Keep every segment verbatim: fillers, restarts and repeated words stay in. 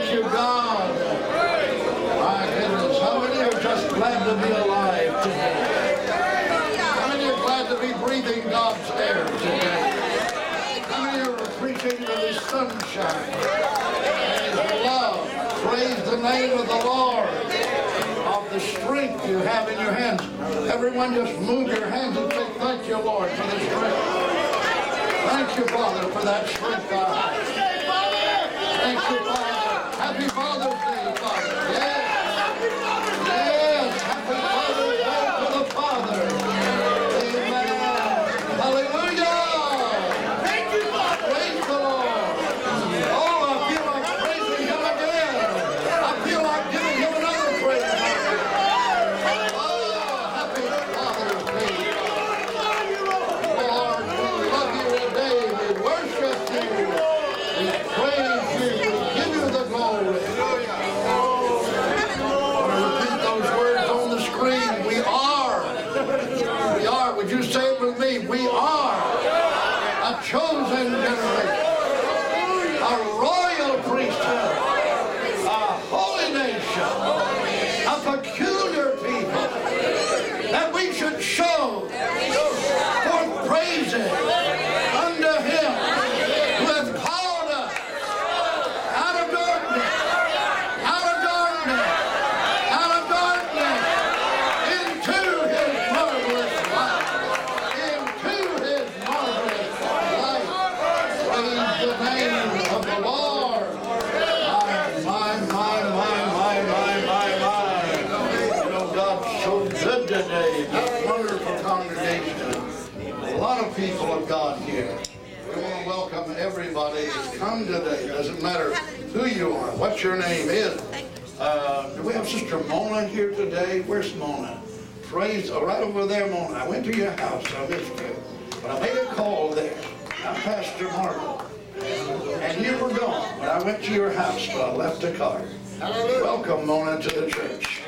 Thank you, God. My goodness, how many are just glad to be alive today? How many are glad to be breathing God's air today? How many are appreciating of His sunshine and His love? Praise the name of the Lord, of the strength you have in your hands. Everyone just move your hands and say, thank you, Lord, for the strength. Thank you, Father, for that strength, God. Thank you, Father. Happy Father's Day, Father. Yes. Yes. Happy Father's Day to the Father. Amen. Hallelujah. Thank you, Father. Praise the Lord. Oh, I feel like praising Him again. I feel like giving Him another praise. Oh, happy Father's Day. Lord, we love you today. We worship you. We praise you. We give you the glory. I want to repeat those words on the screen. We are. We are. Would you say it with me? We are a chosen generation, a royal priesthood, a holy nation, a peculiar people, that we should show forth praises unto Him who hath called us out of darkness, out of darkness, out of darkness, into His marvelous light, into His marvelous light. Praise the name of the Lord. My, my, my, my, my, my, my. You know, God's so good today. This wonderful congregation. A lot of people of God here. We want to welcome everybody that's come today. It doesn't matter who you are, what your name is. Uh, do we have Sister Mona here today? Where's Mona? Praise, oh, right over there, Mona. I went to your house. I missed you. But I made a call there. I'm Pastor Marco. And you were gone when I went to your house, but I left a card. Welcome, Mona, to the church.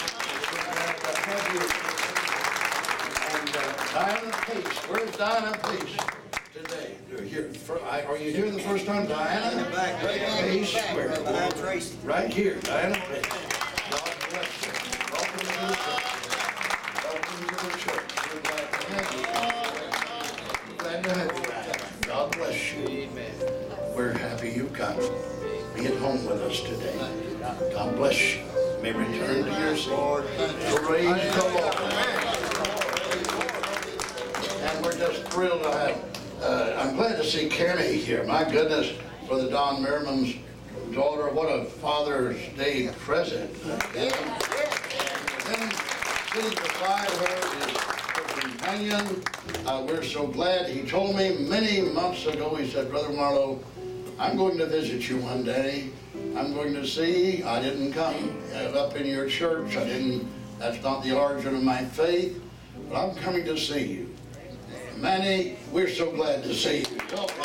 And uh, Diana Pace. Where's Diana Pace today? You're here. For, I, are you here the first time, Diana? Pace. Where? Right here, Diana Pace. God bless you. Welcome to the church. Welcome to the church. We're glad to have you. We're glad to have you. God bless you. Amen. We're happy you come. Be at home with us today. God bless you. You may return to your seat. Praise the Lord. And we're just thrilled to have, uh, I'm glad to see Kenny here. My goodness, Brother Don Merriman's daughter, what a Father's Day present. And then sitting beside her is her companion. Uh, we're so glad. He told me many months ago, he said, Brother Marlowe, I'm going to visit you one day. I'm going to see. I didn't come uh, up in your church. I didn't, that's not the origin of my faith, but I'm coming to see you. Manny, we're so glad to see you. Welcome.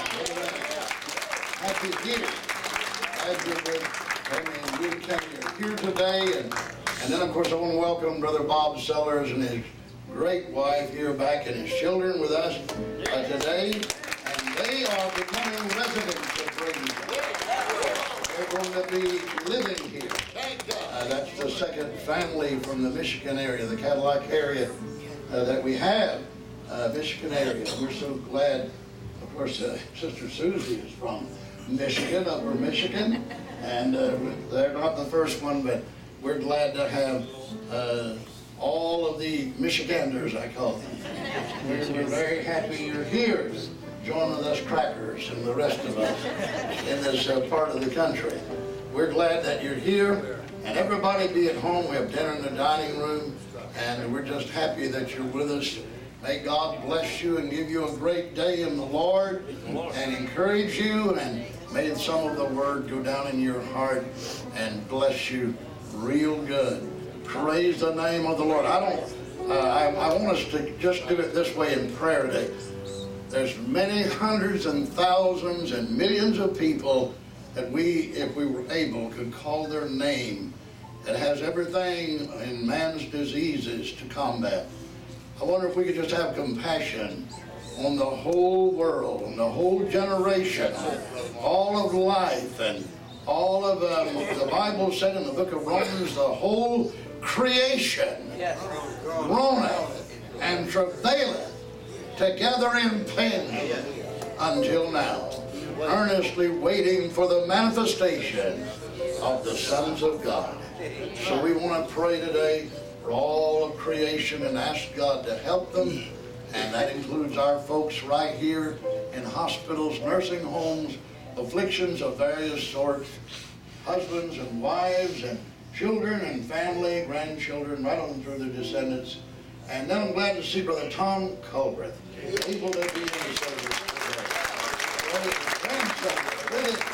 Happy year. Glad you're with, I mean, you came here today, and, and then of course I want to welcome Brother Bob Sellers and his great wife here back and his children with us uh, today, and they are becoming residents of Bradenton. They're going to be living here. Uh, that's the second family from the Michigan area, the Cadillac area uh, that we have, uh, Michigan area. We're so glad. Of course, uh, Sister Susie is from Michigan, Upper Michigan, and uh, they're not the first one, but we're glad to have uh, all of the Michiganders, I call them. We're, we're very happy you're here, joining us crackers and the rest of us in this uh, part of the country. We're glad that you're here, and everybody be at home. We have dinner in the dining room, and we're just happy that you're with us. May God bless you and give you a great day in the Lord and encourage you, and may some of the word go down in your heart and bless you real good. Praise the name of the Lord. I don't, uh, I, I want us to just do it this way in prayer today. There's many hundreds and thousands and millions of people that we, if we were able, could call their name, that has everything in man's diseases to combat. I wonder if we could just have compassion on the whole world, on the whole generation, all of life, and all of um, the Bible said in the book of Romans, the whole creation groaneth and travaileth together in pain until now, earnestly waiting for the manifestation of the sons of God. So we want to pray today for all of creation and ask God to help them, and that includes our folks right here in hospitals, nursing homes, afflictions of various sorts, husbands and wives and children and family, grandchildren, right on through the descendants. And then I'm glad to see Brother Tom Culbreth able to be in the service today. Brother, grandson,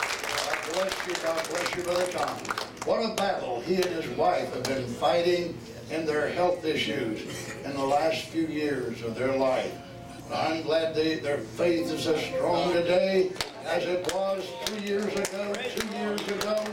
God bless you, God bless you, Brother Tom. What a battle he and his wife have been fighting in their health issues in the last few years of their life. I'm glad they, their faith is as strong today as it was three years ago, two years ago,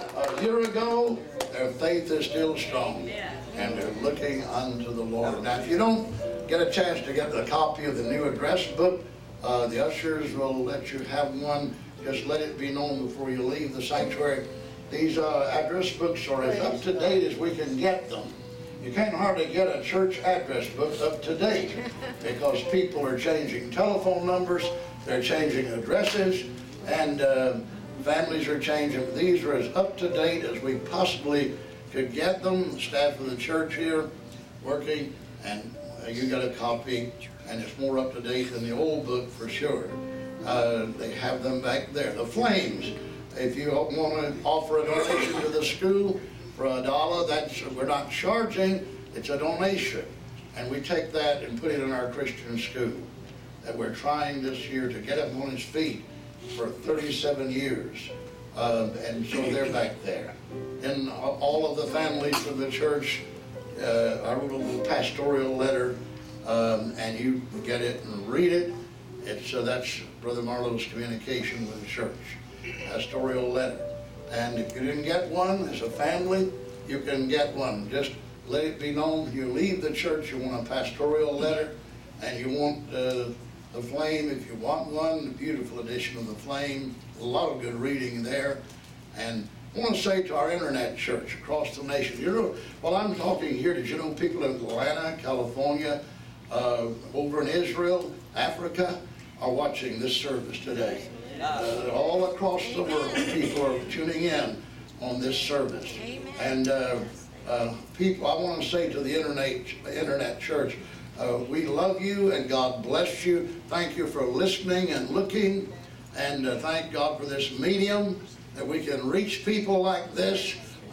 a year ago. Their faith is still strong, and they're looking unto the Lord. Now, if you don't get a chance to get a copy of the new address book, uh, the ushers will let you have one. Just let it be known before you leave the sanctuary. These uh, address books are as up to date as we can get them. You can't hardly get a church address book up to date because people are changing telephone numbers, they're changing addresses, and uh, families are changing. These are as up to date as we possibly could get them. The staff of the church here working, and uh, you got a copy, and it's more up to date than the old book for sure. Uh, they have them back there. The Flames, if you want to offer a donation to the school for a dollar, that's, we're not charging, it's a donation. And we take that and put it in our Christian school that we're trying this year to get him on his feet for thirty-seven years. Uh, and so they're back there. And all of the families of the church, uh, I wrote a little pastoral letter, um, and you get it and read it. It's, uh, that's Brother Marlowe's communication with the church, pastoral letter. And if you didn't get one as a family, you can get one. Just let it be known you leave the church, you want a pastoral letter, and you want uh, the Flame, if you want one, the beautiful edition of the Flame, a lot of good reading there. And I want to say to our internet church across the nation, you know, while I'm talking here, did you know people in Atlanta, California, uh, over in Israel, Africa, are watching this service today? Uh, all across the world, people are tuning in on this service. And uh, uh, people, I want to say to the internet, internet church, uh, we love you and God bless you. Thank you for listening and looking, and uh, thank God for this medium that we can reach people like this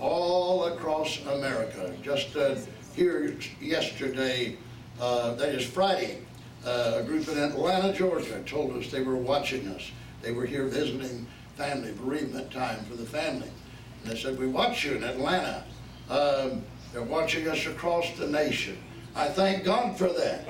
all across America. Just uh, here yesterday, uh, that is Friday, uh, a group in Atlanta, Georgia told us they were watching us. They were here visiting family, bereavement time for the family. And they said, we watch you in Atlanta. Um, they're watching us across the nation. I thank God for that.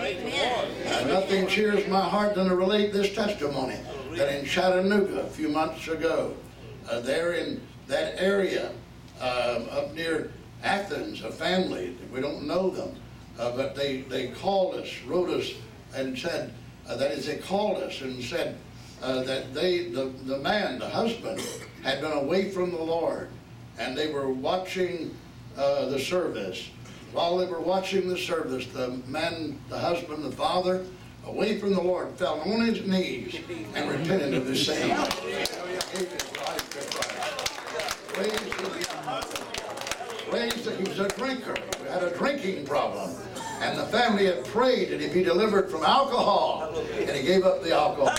Uh, nothing cheers my heart than to relate this testimony that in Chattanooga a few months ago, uh, there in that area uh, up near Athens, a family, we don't know them, uh, but they, they called us, wrote us, and said, uh, that is, they called us and said, Uh, that they, the, the man, the husband, had been away from the Lord, and they were watching uh, the service. While they were watching the service, the man, the husband, the father, away from the Lord, fell on his knees and repented of his sin. Gave his life to Christ. Praise the Praise that he was a drinker. He had a drinking problem. And the family had prayed that he be delivered from alcohol, and he gave up the alcohol.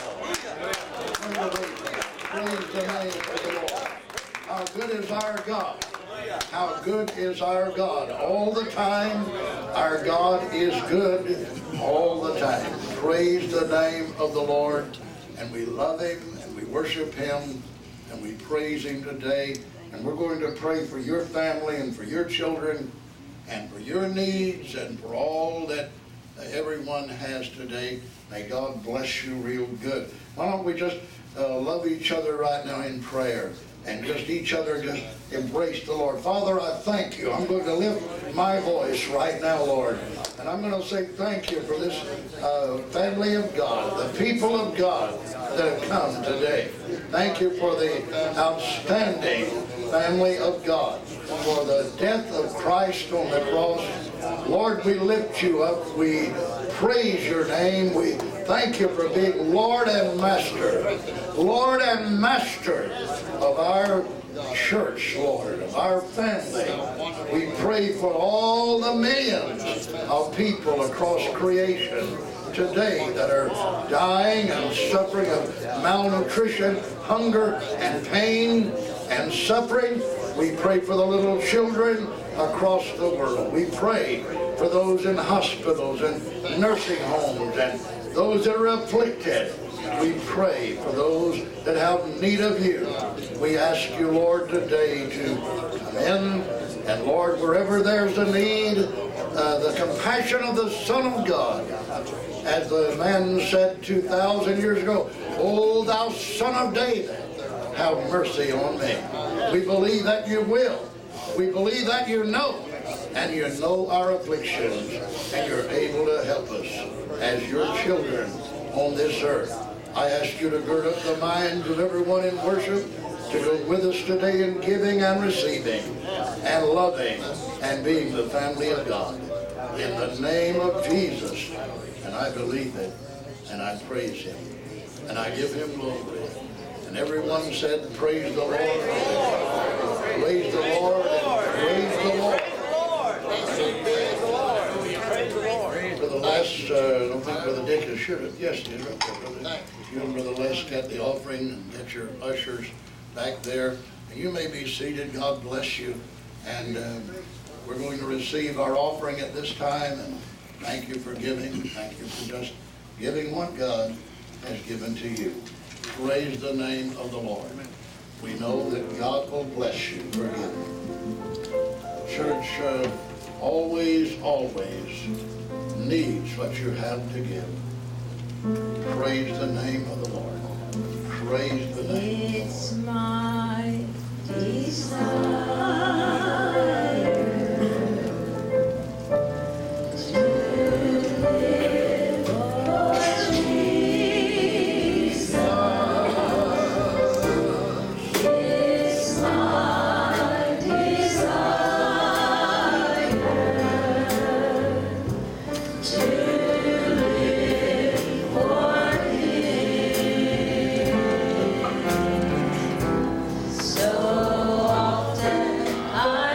Praise the name of the Lord. How good is our God? How good is our God? All the time, our God is good all the time. Praise the name of the Lord. And we love him, and we worship him, and we praise him today. And we're going to pray for your family and for your children and for your needs and for all that everyone has today. May God bless you real good. Why don't we just uh, love each other right now in prayer, and just each other just embrace the Lord. Father, I thank you. I'm going to lift my voice right now, Lord. And I'm going to say thank you for this uh, family of God, the people of God that have come today. Thank you for the outstanding family of God, for the death of Christ on the cross. Lord, we lift you up. We praise your name. We thank you for being Lord and Master, Lord and Master of our church, Lord, of our family. We pray for all the millions of people across creation today that are dying and suffering of malnutrition, hunger, and pain and suffering. We pray for the little children across the world. We pray for those in hospitals and nursing homes and those that are afflicted. We pray for those that have need of you. We ask you, Lord, today to come in, and Lord, wherever there's a need, uh, the compassion of the Son of God, as the man said two thousand years ago, "O thou Son of David, have mercy on me." We believe that you will. We believe that you know, and you know our afflictions, and you're able to help us as your children on this earth. I ask you to gird up the minds of everyone in worship to go with us today in giving and receiving and loving and being the family of God. In the name of Jesus. And I believe it, and I praise him, and I give him glory. And everyone said, praise the Lord. Praise the Lord. Praise the Lord. For the last, uh, I don't think Brother Dick is sure. Yes, he is right there, Brother. You and Brother Les get the offering and get your ushers back there. And you may be seated. God bless you. And uh, we're going to receive our offering at this time. And thank you for giving. Thank you for just giving what God has given to you. Praise the name of the Lord. We know that God will bless you for giving. Church uh, always, always needs what you have to give. Praise the name of the Lord. Praise the name. It's my desire to live for Jesus. It's my desire to So often I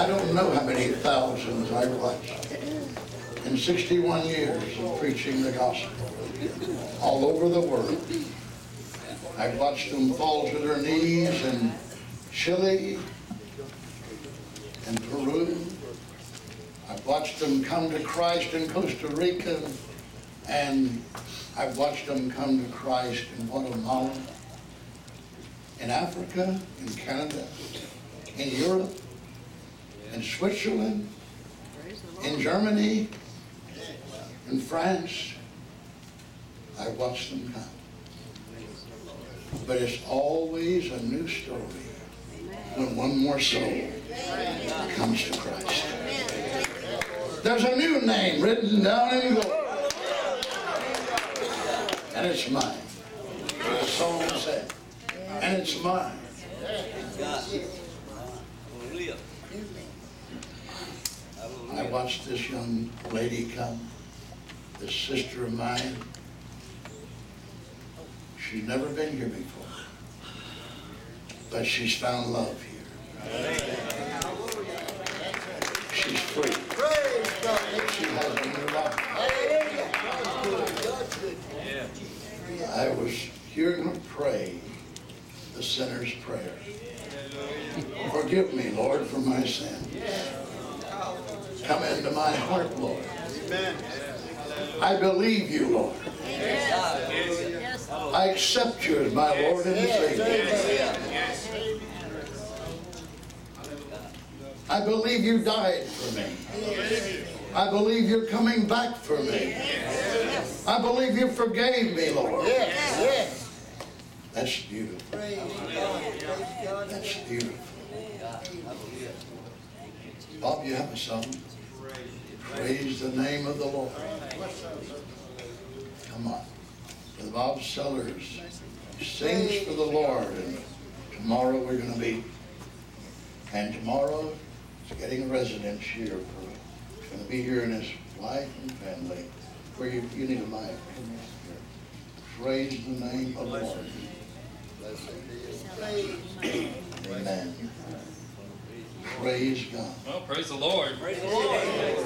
I don't know how many thousands I watched in sixty-one years of preaching the gospel all over the world. I watched them fall to their knees in Chile and Peru. I've watched them come to Christ in Costa Rica, and I've watched them come to Christ in Guatemala, in Africa, in Canada, in Europe, in Switzerland, in Germany, in France. I watched them come. But it's always a new story when one more soul comes to Christ. There's a new name written down in gold, and it's mine. The song said, and it's mine. I watched this young lady come, this sister of mine. She's never been here before, but she's found love here. She's free. She has a new life. I was hearing her pray the sinner's prayer. Forgive me, Lord, for my sins. Come into my heart, Lord. I believe you, Lord. I accept you as my Lord and Savior. I believe you died for me. I believe you're coming back for me. I believe you forgave me, Lord. That's beautiful. That's beautiful. Bob, you have a song? Praise the name of the Lord. Come on. The Bob Sellers sings for the Lord, and tomorrow we're going to be, and tomorrow he's getting a residence here. For, he's going to be here in his wife and family. Where you, you need a mic. Praise the name of the Lord. Amen. Praise God. Well, praise the Lord. Praise the Lord.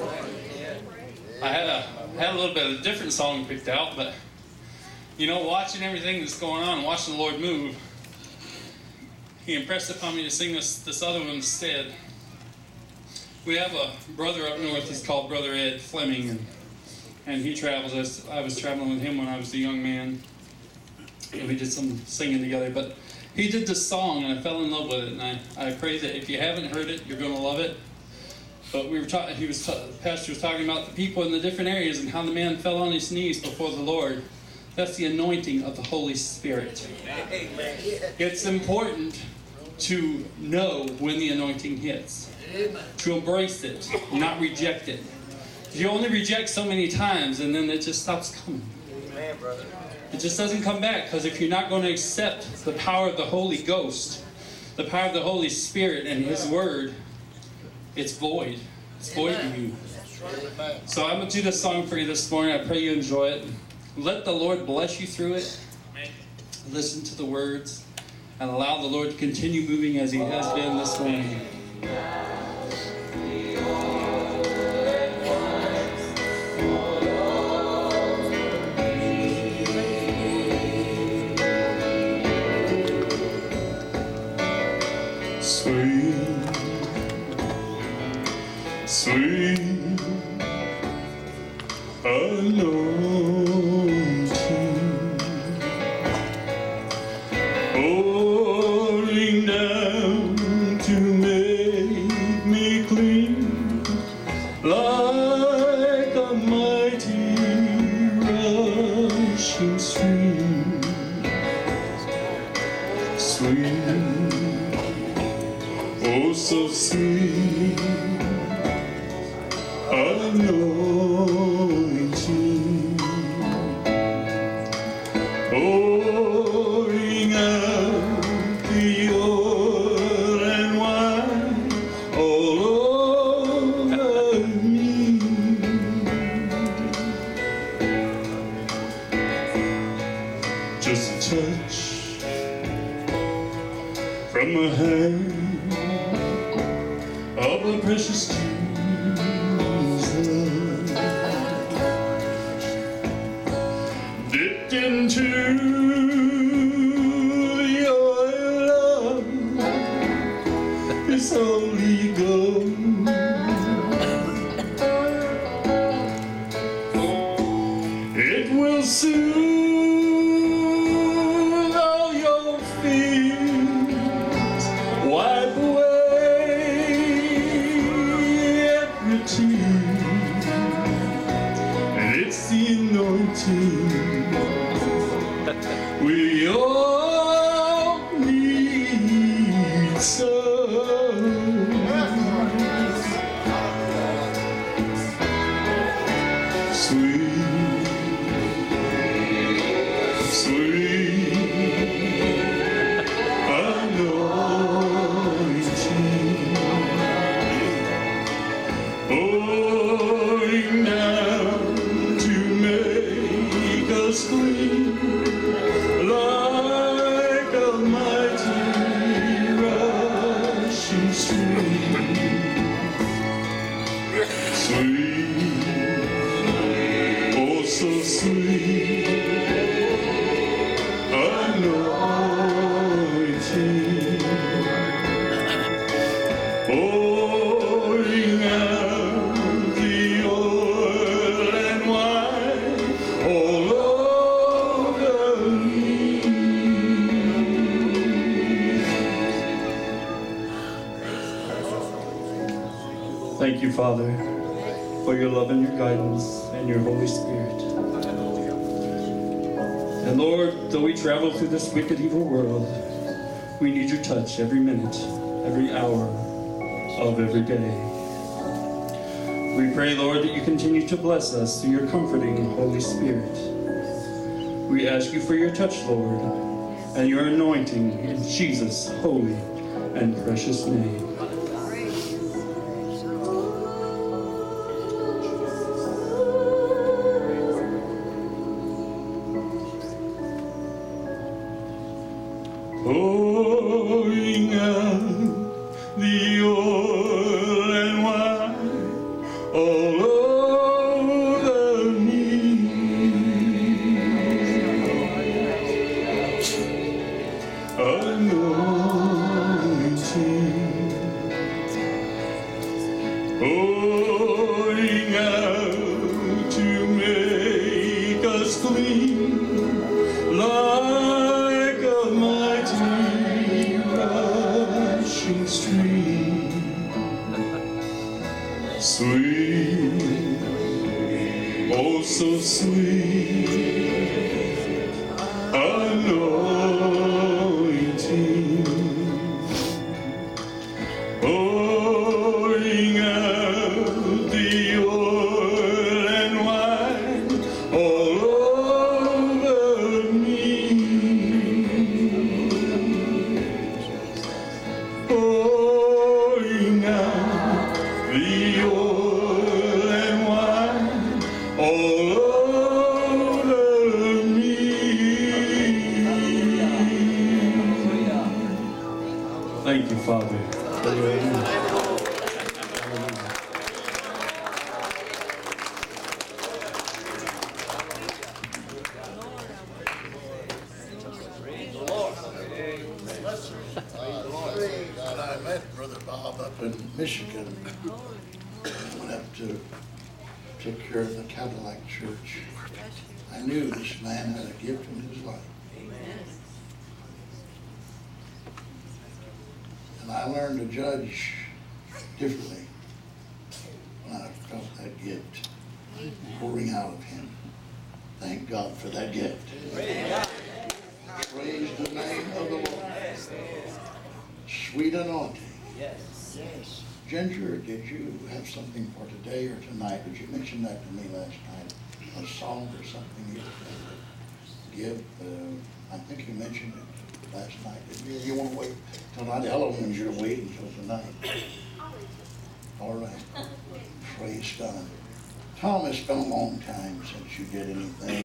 I had a had a little bit of a different song picked out, but you know, watching everything that's going on, watching the Lord move, He impressed upon me to sing this this other one instead. We have a brother up north. He's called Brother Ed Fleming, and and he travels. I was, I was traveling with him when I was a young man, and we did some singing together. But he did this song, and I fell in love with it. And I, I pray that if you haven't heard it, you're going to love it. But we were talking. He was the pastor was talking about the people in the different areas and how the man fell on his knees before the Lord. That's the anointing of the Holy Spirit. Amen. It's important to know when the anointing hits, to embrace it, not reject it. You only reject so many times, and then it just stops coming. Amen, brother. It just doesn't come back, because if you're not going to accept the power of the Holy Ghost, the power of the Holy Spirit and His Word, it's void. It's void to you. So I'm going to do this song for you this morning. I pray you enjoy it. Let the Lord bless you through it. Listen to the words and allow the Lord to continue moving as He has been this morning. Sweet, sweet anointing, pouring down to make me clean, like a mighty rushing stream. Sweet, oh so sweet anointing, pouring out the oil and wine all over me. Just a touch from a hand of a Oh, precious Jesus, dipped into your love, His Holy Ghost. It will soothe all your fears, wipe away every tear, and it's the anointing we all need so. Sweet, sweet anointing, pouring down to make us clean, like a mighty rushing stream. Sweet, oh so sweet anointing, pouring out the oil and wine all over me. Thank you, Father, for your love and your guidance and your Holy Spirit. And Lord, though we travel through this wicked, evil world, we need your touch every minute, every hour of every day. We pray, Lord, that you continue to bless us through your comforting Holy Spirit. We ask you for your touch, Lord, and your anointing in Jesus' holy and precious name. Pouring out the oil and wine all over me. Anointing, pouring out to make us clean, like a mighty rushing stream. Sweet, oh so sweet anointing, pouring out the oil and wine all over me. Pouring out the oil and wine all over me. Thank you, Father. God, I met Brother Bob up in Michigan. Went up to take care of the Cadillac Church. I knew this man had a gift in his life. And I learned to judge differently when I felt that gift pouring out of him. Thank God for that gift. Praise the name of the Lord. Sweet anointing. Yes. Yes. Ginger, did you have something for today or tonight? Did you mention that to me last night? A song or something you would give? Uh, I think you mentioned it last night. Did you, you want to wait till tonight? I don't want you to wait until tonight. All right. Praise God. Tom, it's been a long time since you did anything.